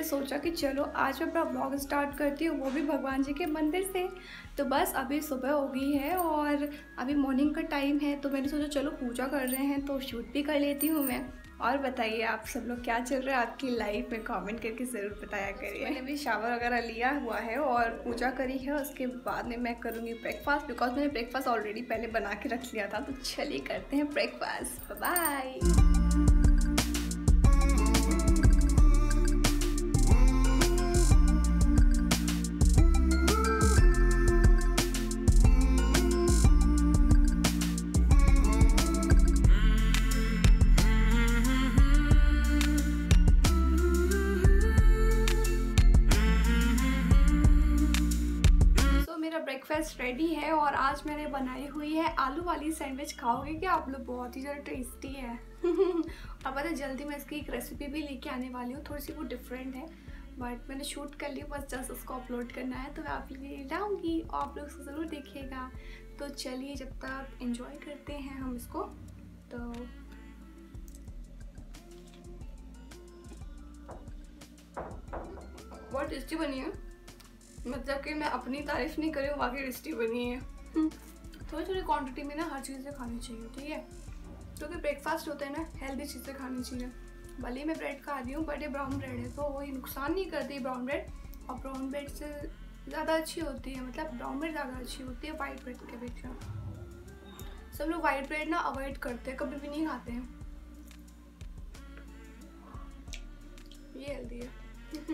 सोचा कि चलो आज मैं अपना ब्लॉग स्टार्ट करती हूँ, वो भी भगवान जी के मंदिर से। तो बस अभी सुबह हो गई है और अभी मॉर्निंग का टाइम है, तो मैंने सोचा चलो पूजा कर रहे हैं तो शूट भी कर लेती हूँ मैं। और बताइए आप सब लोग क्या चल रहा है आपकी लाइफ में, कमेंट करके ज़रूर बताया करिए। मैंने भी शावर वगैरह लिया हुआ है और पूजा करी है, उसके बाद में मैं करूँगी ब्रेकफास्ट, बिकॉज मैंने ब्रेकफास्ट ऑलरेडी पहले बना के रख लिया था। तो चलिए करते हैं ब्रेकफास्ट। बाय। ब्रेकफास्ट रेडी है और आज मैंने बनाई हुई है आलू वाली सैंडविच। खाओगे क्या आप लोग? बहुत ही ज़्यादा टेस्टी है। अब पता है जल्दी मैं इसकी एक रेसिपी भी लेके आने वाली हूँ, थोड़ी सी वो डिफरेंट है, बट मैंने शूट कर ली, बस जस्ट उसको अपलोड करना है। तो मैं आप लोग लिए लाऊँगी और आप लोग उसको ज़रूर देखिएगा। तो चलिए जब तक एंजॉय करते हैं हम इसको। तो बहुत टेस्टी बनी है, मतलब कि मैं अपनी तारीफ नहीं करी हूँ, बाकी टेस्टी बनी है। थोड़ी थोड़ी क्वांटिटी में ना हर चीज़ें खानी चाहिए, ठीक है, क्योंकि ब्रेकफास्ट होता है ना, हेल्दी चीज़ें खानी चाहिए। भले ही मैं ब्रेड खा रही हूँ बट ये ब्राउन ब्रेड है, तो वही नुकसान नहीं करती ब्राउन ब्रेड, और ब्राउन ब्रेड से ज़्यादा अच्छी होती है, मतलब ब्राउन ब्रेड ज़्यादा अच्छी होती है वाइट ब्रेड के अपेक्षा। सब लोग वाइट ब्रेड ना अवॉइड करते हैं, कभी भी नहीं खाते हैं। ये हेल्दी है।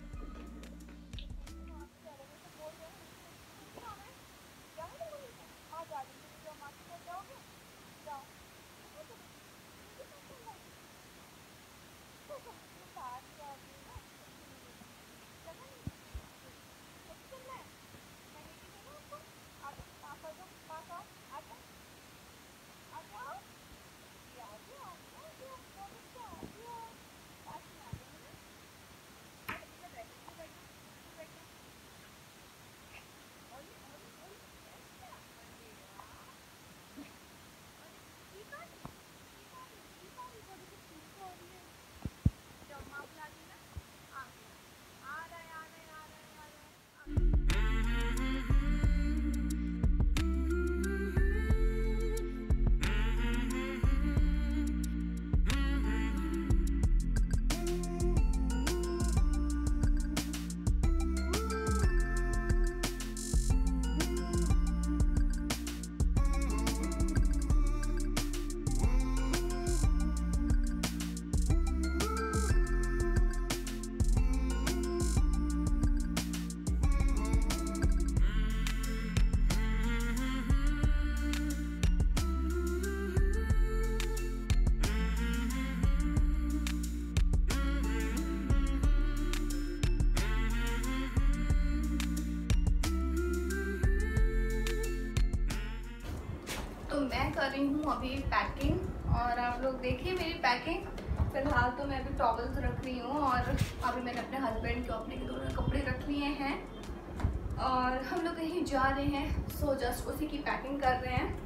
मैं कर रही हूँ अभी पैकिंग, और आप लोग देखिए मेरी पैकिंग। फिलहाल तो मैं अभी टॉवल्स रख रही हूँ, और अभी मैंने अपने हस्बैंड के अपने दोनों कपड़े रख लिए हैं, और हम लोग कहीं जा रहे हैं, सो जस्ट उसी की पैकिंग कर रहे हैं।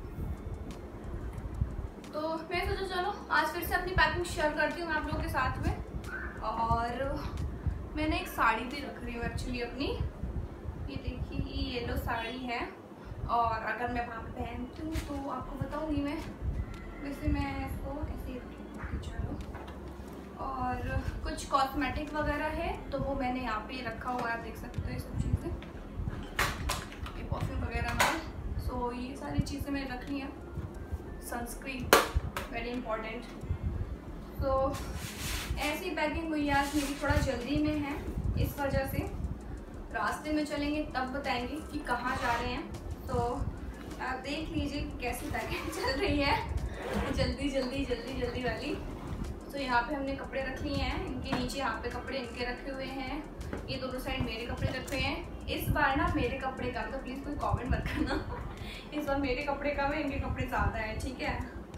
तो मैं सोचा चलो आज फिर से अपनी पैकिंग शेयर करती हूँ आप लोगों के साथ में। और मैंने एक साड़ी भी रख रही हूँ एक्चुअली अपनी, ये देखिए ये येलो साड़ी है, और अगर मैं वहाँ पे पहनती हूँ तो आपको बताऊँगी मैं। वैसे मैं इसको ऐसे रखूँगी, चलो। और कुछ कॉस्मेटिक वगैरह है तो वो मैंने यहाँ पे रखा हुआ है, आप देख सकते हो ये सब चीज़ें, ये परफ्यूम वगैरह में। सो ये सारी चीज़ें मैंने रखी हैं। Sunscreen very important. तो ऐसी पैकिंग हुई आज मेरी, थोड़ा जल्दी में है, इस वजह से रास्ते में चलेंगे तब बताएंगे कि कहाँ जा रहे हैं। तो आप देख लीजिए कैसी पैकिंग चल रही है, जल्दी जल्दी जल्दी जल्दी वाली। तो यहाँ पे हमने कपड़े रख लिए हैं, इनके नीचे यहाँ पे कपड़े इनके रखे हुए हैं, ये दोनों साइड मेरे कपड़े रखे हैं। इस बार ना मेरे कपड़े कम, तो प्लीज़ कोई कमेंट मत करना। इस बार मेरे कपड़े कम है, इनके कपड़े ज़्यादा है, ठीक है।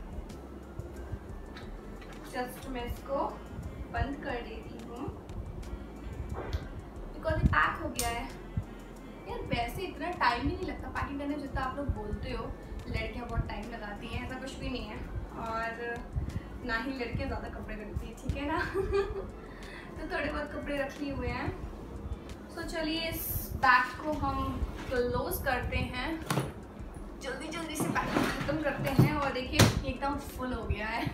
जस्ट मैं इसको बंद कर देती हूँ बिकॉज ये पैक हो गया है। यार वैसे इतना टाइम ही नहीं लगता पैकिंग करने में जितना आप लोग बोलते हो, लड़कियाँ बहुत टाइम लगाती हैं, ऐसा कुछ भी नहीं है, और ना ही लड़कियाँ ज़्यादा कपड़े रखती है, ठीक है ना। तो थोड़े बहुत कपड़े रख लिए हुए हैं। तो चलिए इस बैग को हम क्लोज करते हैं, जल्दी जल्दी से पैकिंग खत्म करते हैं। और देखिए एकदम फुल हो गया है।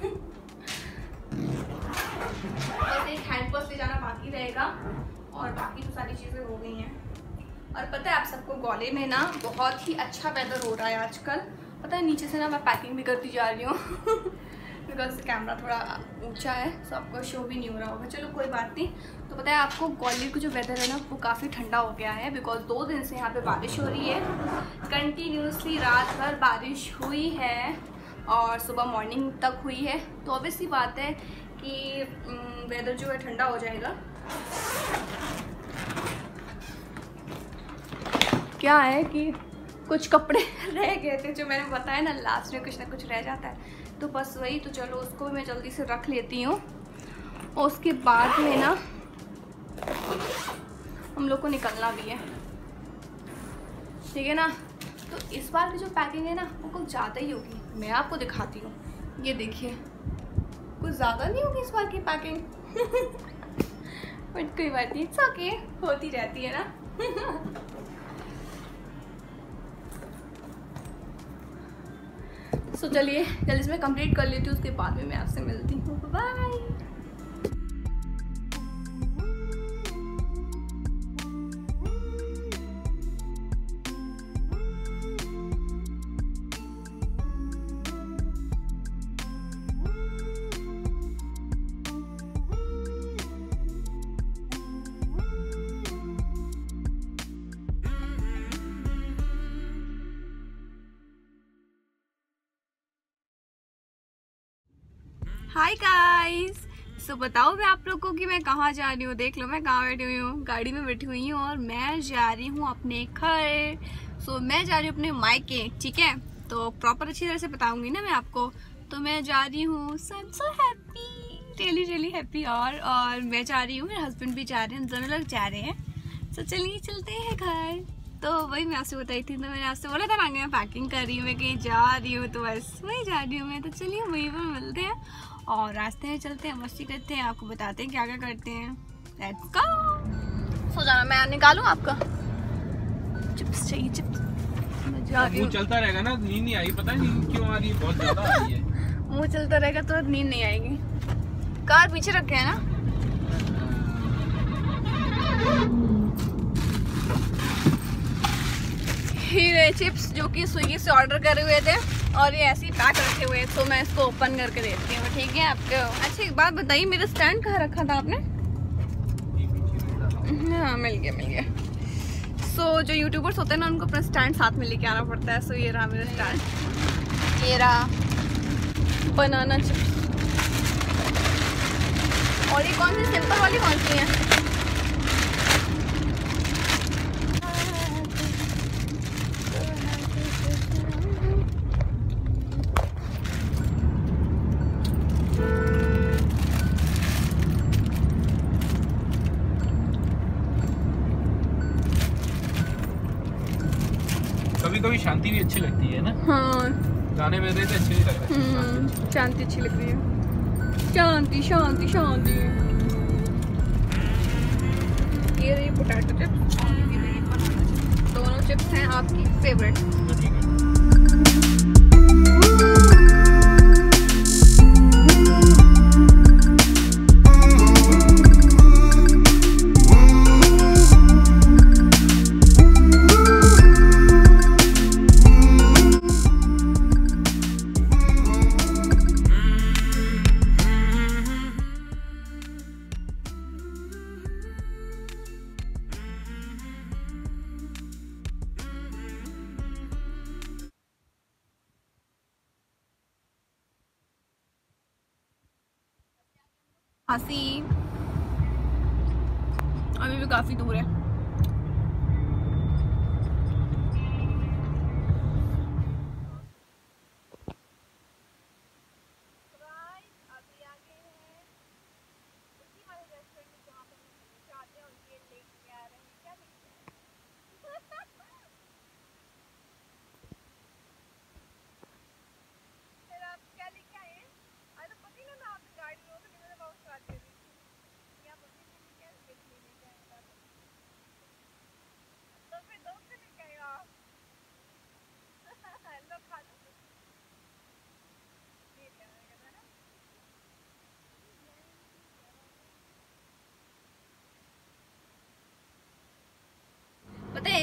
बस एक हैंड पर्स ले जाना बाकी रहेगा और बाकी तो सारी चीज़ें हो गई हैं। और पता है आप सबको, ग्वालियर में ना बहुत ही अच्छा वेदर हो रहा है आजकल। पता है नीचे से ना मैं पैकिंग भी करती जा रही हूँ बिकॉज कैमरा थोड़ा ऊंचा है तो आपको शो भी नहीं हो रहा होगा। चलो कोई बात नहीं। तो पता है आपको, ग्वालियर का जो वेदर है ना वो काफ़ी ठंडा हो गया है बिकॉज 2 दिन से यहाँ पे बारिश हो रही है। कंटिन्यूसली रात भर बारिश हुई है और सुबह मॉर्निंग तक हुई है। तो ऑब्वियसली बात है कि वेदर जो है ठंडा हो जाएगा। क्या है कि कुछ कपड़े रह गए थे जो मैंने बताया ना, लास्ट में कुछ ना कुछ रह जाता है, तो बस वही। तो चलो उसको भी मैं जल्दी से रख लेती हूँ और उसके बाद में ना हम लोग को निकलना भी है, ठीक है ना। तो इस बार की जो पैकिंग है ना वो कुछ ज़्यादा ही होगी, मैं आपको दिखाती हूँ। ये देखिए कुछ ज़्यादा नहीं होगी इस बार की पैकिंग बट कोई बात नहीं, इट्स ओके, होती रहती है ना सो चलिए जल्दी से मैं कंप्लीट कर लेती हूँ, उसके बाद में मैं आपसे मिलती हूँ। बाय। हाय गाइस, सो बताओ मैं आप लोगों को कि मैं कहाँ जा रही हूँ। देख लो मैं कहाँ बैठी हुई हूँ, गाड़ी में बैठी हुई हूँ और मैं जा रही हूँ अपने घर। सो मैं जा रही हूँ अपने मायके, ठीक है। तो प्रॉपर अच्छी तरह से बताऊंगी ना मैं आपको। तो मैं जा रही हूँ, so I am so happy, really really happy. और मैं जा रही हूँ, मेरे हस्बैंड भी जा रहे हैं, दोनों लोग जा रहे हैं। सो चलिए चलते हैं घर। तो वही मैं आपसे बताई थी, तो मैंने आपसे बोला था ना मैं पैकिंग कर रही हूँ, मैं कहीं जा रही हूँ, तो बस वही जा रही हूँ मैं। तो चलिए वहीं पर मिलते हैं और रास्ते में चलते हैं, मस्ती करते हैं, आपको बताते हैं क्या क्या करते हैं। Let's go. सो जाना, मैं निकालूं आपका चिप्स चाहिए, चिप्स मुंह चलता रहेगा ना, नींद नहीं आई, पता नहीं क्यों आ रही है, बहुत ज्यादा आ रही है। मुंह चलता रहेगा तो नींद नहीं आएगी। कार पीछे रखे है ना। ये चिप्स जो कि स्विगी से ऑर्डर करे हुए थे और ये ऐसे ही पैक रखे हुए, तो मैं इसको ओपन करके देती हूँ, ठीक है आपको। अच्छा एक बात बताइए, मेरा स्टैंड कहाँ रखा था आपने? हाँ मिल गया मिल गया। सो जो यूट्यूबर्स होते हैं ना उनको अपना स्टैंड साथ में लेके आना पड़ता है। सो ये रहा मेरा स्टैंड, ये रहा बनाना चिप्स। और ये कौन सी सिंपल वाली कौन सी है? कभी कभी शांति भी अच्छी लगती है ना। हाँ गाने में रहते अच्छे नहीं लगते। शांति अच्छी लग रही है, शांति शांति शांति। ये रही पोटैटो चिप्स और ये रही बनाना चिप्स, दोनों चिप्स हैं आपकी फेवरेट। हंसी अभी भी काफी दूर है।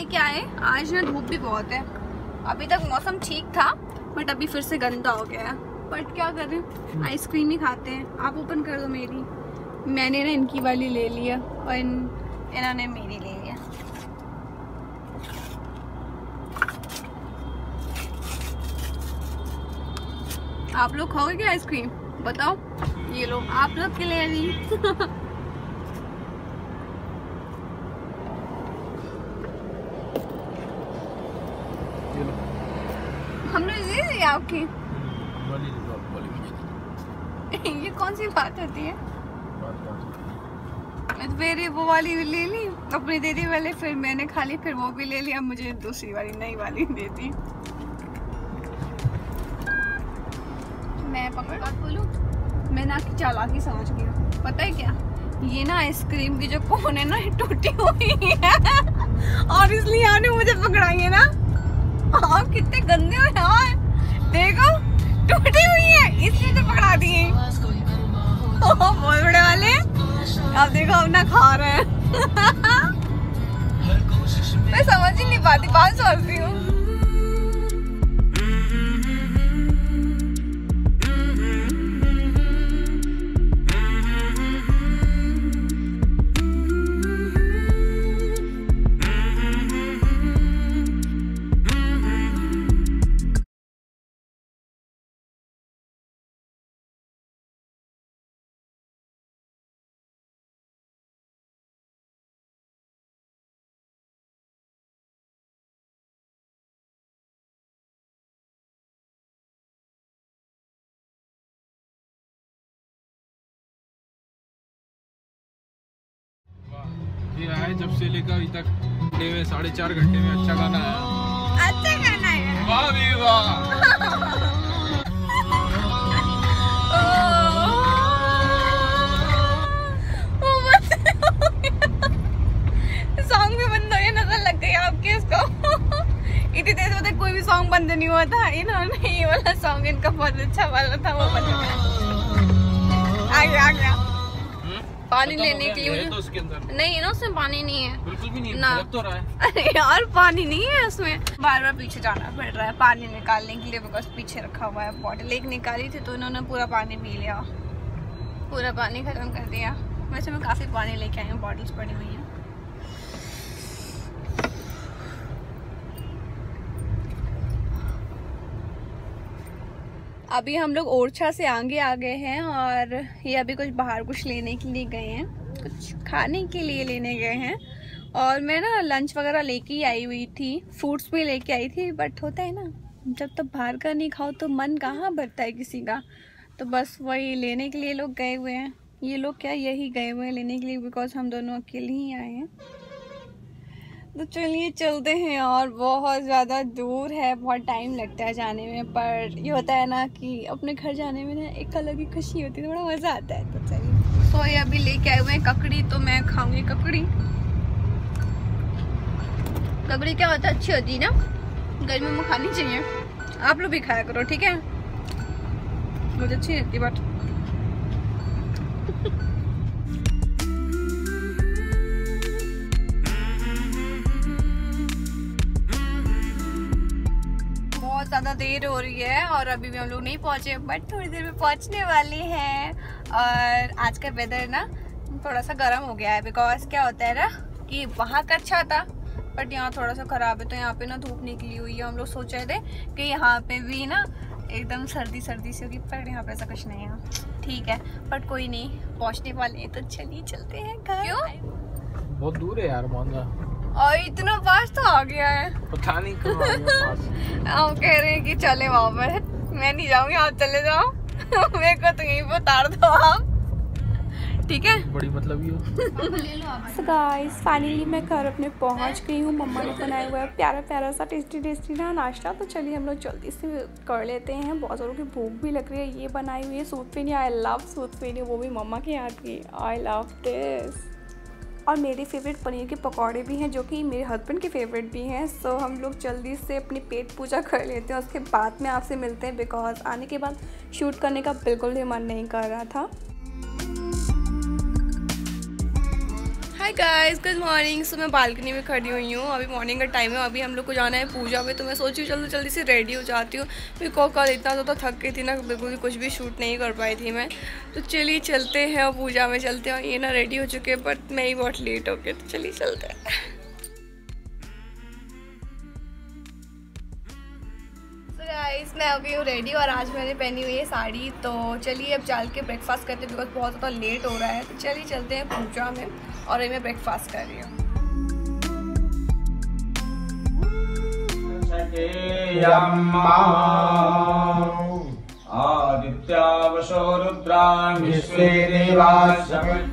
लेके आए। आज ना धूप भी बहुत है, अभी तक मौसम ठीक था बट अभी फिर से गंदा हो गया है। बट क्या करें, आइसक्रीम ही खाते हैं। आप ओपन कर दो मेरी। मैंने ना इनकी वाली ले लिया और इन्होंने मेरी ले लिया। आप लोग खाओगे क्या आइसक्रीम? बताओ। ये लो, आप लोग के लिए ली। हमने ले ली आपकी। ये कौन सी बात होती है? मेरी वो वाली भी ले ली, अपनी दे दी पहले, फिर मैंने खा ली, फिर वो भी ले लिया, मुझे दूसरी वाली नई वाली दे दी। मैं पकड़ बात बोलूं, मैं ना की चालाकी समझ गई हूँ। पता है क्या, ये ना आइसक्रीम की जो कोन है ना टूटी हुई है और इसलिए आपने मुझे पकड़ाई है ना। आप कितने गंदे हो यार, देखो टूटी हुई है इसलिए तो पकड़ा दिए। बहुत बड़े वाले, अब देखो अपना खा रहे हैं। मैं समझ ही नहीं पाती, बात सोचती हूँ। ये आए जब से लेकर अभी तक घंटे में 4.5 घंटे में अच्छा गाना आया। अच्छा गाना है। वाह भी वाह। सॉन्ग भी बंद हो गया, नजर लग गई आपकी उसको। इतनी देर से कोई भी सॉन्ग बंद नहीं हुआ था, इन्होंने ये वाला सॉन्ग इनका बहुत अच्छा वाला था वो बंद हो गया। आ गया पानी लेने के लिए मुझे। तो उसके अंदर नहीं है ना, उसमें पानी नहीं है, बिल्कुल भी नहीं ना। लग तो रहा है। अरे यार पानी नहीं है उसमें, बार बार पीछे जाना पड़ रहा है पानी निकालने के लिए, बिकॉज पीछे रखा हुआ है बॉटल। एक निकाली थी तो इन्होंने पूरा पानी पी लिया, पूरा पानी खत्म कर दिया। वैसे मैं काफी पानी लेके आई हूँ, बॉटल्स पड़ी हुई हैं। अभी हम लोग ओरछा से आगे आ गए हैं और ये अभी कुछ बाहर कुछ लेने के लिए गए हैं, कुछ खाने के लिए लेने गए हैं। और मैं ना लंच वगैरह लेके ही आई हुई थी, फ्रूट्स भी लेके आई थी, बट होता है ना जब तक बाहर का नहीं खाओ तो मन कहाँ भरता है किसी का। तो बस वही लेने के लिए लोग गए हुए हैं। ये लोग क्या, यही गए हुए हैं लेने के लिए, बिकॉज हम दोनों अकेले ही आए हैं। तो चलिए चलते हैं। और बहुत ज़्यादा दूर है, बहुत टाइम लगता है जाने में, पर ये होता है ना कि अपने घर जाने में ना एक अलग ही खुशी होती है, थोड़ा मज़ा आता है। तो चलिए। तो ये अभी लेके आए हुए हैं ककड़ी, तो मैं खाऊंगी ककड़ी। ककड़ी क्या होता है, अच्छी होती है ना, गर्मी में खानी चाहिए। आप लोग भी खाया करो, ठीक है? मुझे अच्छी लगती बट बहुत ज़्यादा देर हो रही है और अभी भी हम लोग नहीं पहुँचे, बट थोड़ी देर में पहुँचने वाले हैं। और आज का वेदर ना थोड़ा सा गर्म हो गया है, बिकॉज क्या होता है ना कि वहाँ का अच्छा था बट यहाँ थोड़ा सा ख़राब है। तो यहाँ पे ना धूप निकली हुई है, हम लोग सोच रहे थे कि यहाँ पे भी ना एकदम सर्दी सर्दी सी होगी, पर यहाँ पे ऐसा कुछ नहीं है। ठीक है, बट कोई नहीं, पहुँचने वाले हैं तो चलिए चलते हैं घर। क्यों? बहुत दूर है यार मांगा, और इतना पास तो आ गया है, पता नहीं कब आ गया पास। हम कह रहे हैं कि चले वहाँ पर। मैं नहीं जाऊंगी, आप चले जाओ। मेरे को तो यहीं पर उतार दो आप, ठीक है? बड़ी मतलब ये So guys, फाइनली मैं घर अपने पहुंच गई हूँ। मम्मा ने बनाया हुआ है प्यारा प्यारा सा टेस्टी ना नाश्ता। तो चलिए हम लोग जल्दी से कर लेते हैं, बहुत ज़ोरों की भूख भी लग रही है। ये बनाई हुई है सूद फेनी, आई लव सूद फेनी, वो भी मम्मा के हाथ की, आई लव दिस। और मेरे फेवरेट पनीर के पकौड़े भी हैं, जो कि मेरे हस्बैंड के फेवरेट भी हैं। सो हम लोग जल्दी से अपनी पेट पूजा कर लेते हैं, उसके बाद में आपसे मिलते हैं, बिकॉज आने के बाद शूट करने का बिल्कुल भी मन नहीं कर रहा था। Hi guys, good morning. So मैं बालकनी में खड़ी हुई हूँ। अभी मॉर्निंग का टाइम है। अभी हम लोग को जाना है पूजा में, तो मैं सोची जल्दी जल्दी से रेडी हो जाती हूँ। बिकॉज कल इतना ज़्यादा थक गई थी ना, बिल्कुल भी कुछ भी शूट नहीं कर पाई थी मैं। तो चलिए चलते हैं और पूजा में चलते हैं। ये ना रेडी हो चुके हैं, बट मैं ही बहुत लेट हो गई, तो चलिए चलते हैं। गाइस मैं अभी हूँ रेडी और आज मैंने पहनी हुई है साड़ी। तो चलिए अब चल के ब्रेकफास्ट करते हैं, बिकॉज बहुत ज़्यादा लेट हो रहा है। तो चलिए चलते हैं पूजा में और अभी मैं ब्रेकफास्ट कर रही हूँ। आदित्यावशो रुद्रान् विश्वे देवाः।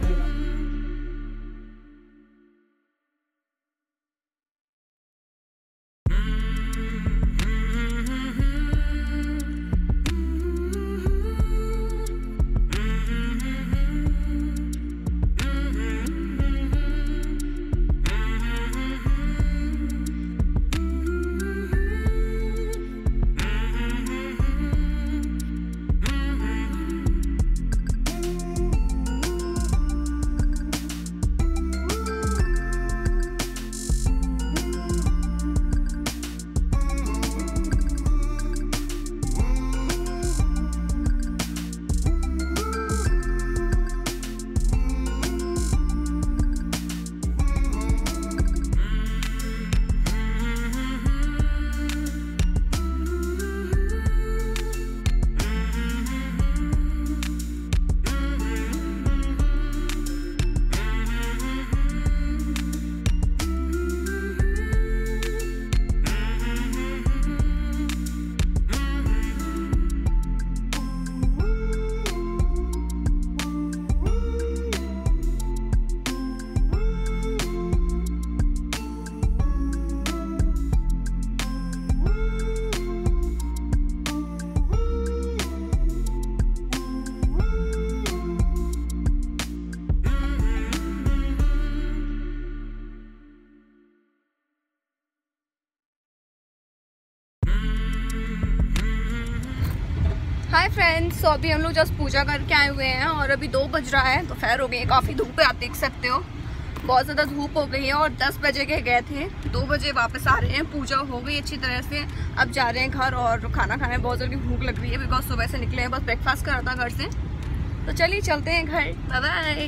हाय फ्रेंड्स, तो अभी हम लोग जस्ट पूजा करके आए हुए हैं और अभी 2 बज रहा है। दोपहर हो गई है, काफ़ी धूप है, आप देख सकते हो बहुत ज़्यादा धूप हो गई है। और 10 बजे के गए थे, 2 बजे वापस आ रहे हैं। पूजा हो गई अच्छी तरह से, अब जा रहे हैं घर और खाना खाने में बहुत ज़्यादा भूख लग रही है, बिकॉज सुबह से निकले हैं, बस ब्रेकफास्ट करा था घर से। तो चलिए चलते हैं घर। Bye bye.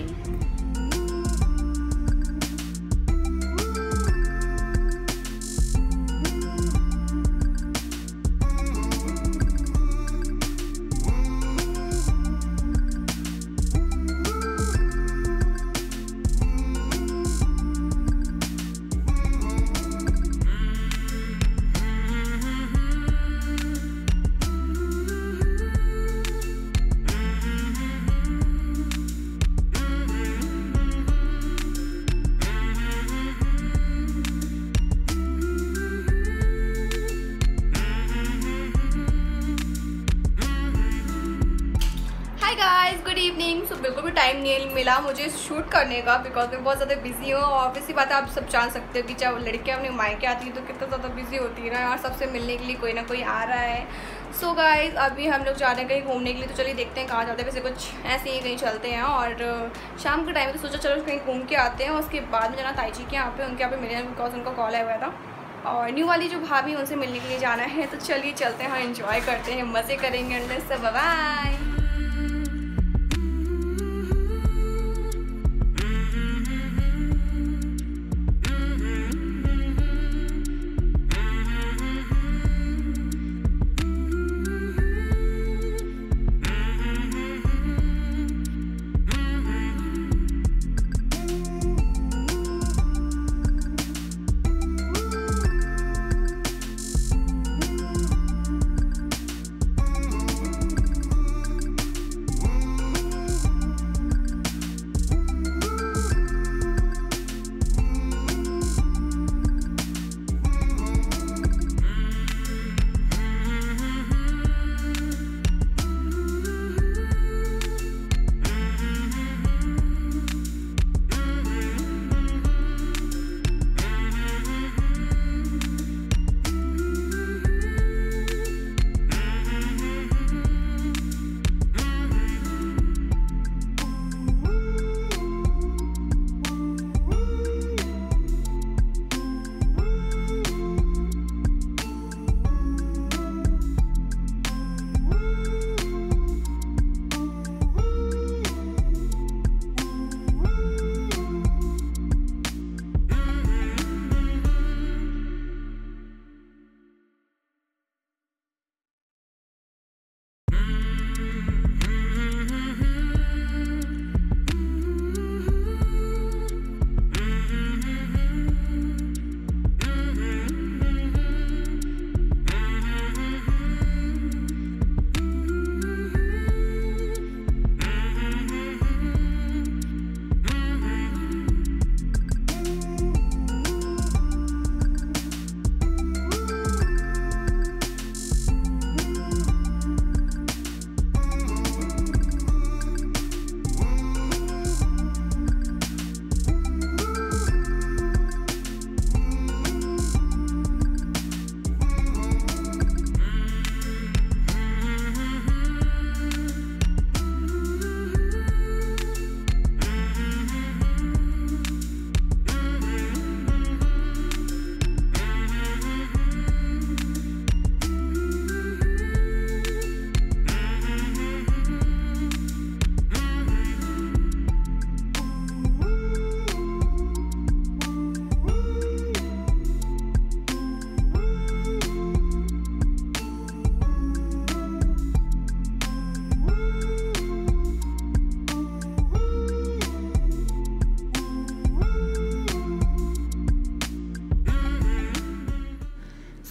Guys good evening. So बिल्कुल भी टाइम नहीं मिला मुझे शूट करने का, बिकॉज मैं बहुत ज़्यादा बिजी हूँ। और ऑब्वियसली बात है, आप सब जान सकते हो कि जब लड़कियाँ अपने मायके आती हैं तो कितना ज़्यादा बिजी होती है ना यार, सबसे मिलने के लिए कोई ना कोई आ रहा है। सो गाइस अभी हम लोग जा रहे हैं कहीं घूमने के लिए, तो चलिए देखते हैं कहाँ जाते हैं। वैसे कुछ ऐसे ही कहीं चलते हैं और शाम के टाइम तो सोचा चलो कहीं घूम के आते हैं। उसके बाद में जाना ताई जी के यहाँ पे, उनके यहाँ पे मिले, बिकॉज उनका कॉल आया हुआ था और न्यू वाली जो भाभी उनसे मिलने के लिए जाना है। तो चलिए चलते हैं, एंजॉय करते हैं, मज़े करेंगे अंदर से। Bye bye.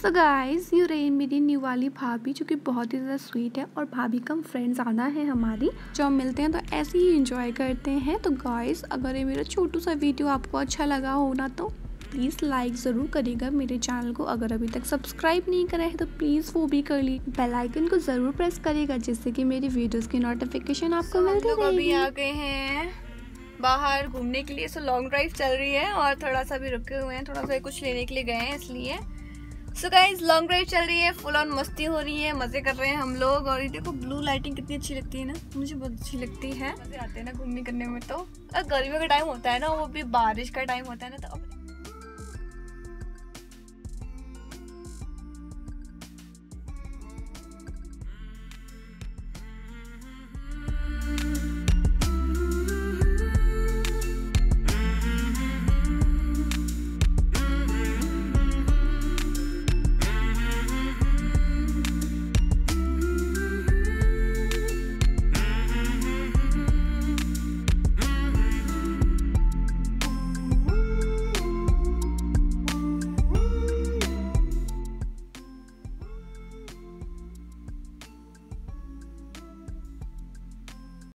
सो गाइस, ये रही मेरी न्यू वाली भाभी जो कि बहुत ही ज़्यादा स्वीट है और भाभी कम फ्रेंड ज़्यादा है हमारी। जब हम मिलते हैं तो ऐसे ही एंजॉय करते हैं। तो गाइस, अगर ये मेरा छोटू सा वीडियो आपको अच्छा लगा हो ना तो प्लीज़ लाइक ज़रूर करिएगा मेरे चैनल को। अगर अभी तक सब्सक्राइब नहीं करा है तो प्लीज़ वो भी कर ली। बेल आइकन को ज़रूर प्रेस करिएगा जिससे कि मेरी वीडियोस की नोटिफिकेशन आपको मिलती रहेगी। अभी आ गए हैं बाहर घूमने के लिए। सो लॉन्ग ड्राइव चल रही है और थोड़ा सा भी रुके हुए हैं, थोड़ा सा कुछ लेने के लिए गए हैं इसलिए। सो गाइस, लॉन्ग ड्राइव चल रही है, फुल ऑन मस्ती हो रही है, मजे कर रहे हैं हम लोग। और ये देखो ब्लू लाइटिंग कितनी अच्छी लगती है ना, मुझे बहुत अच्छी लगती है। मजे आते हैं ना घूमने करने में। तो गर्मियों का टाइम होता है ना, वो भी बारिश का टाइम होता है ना, तो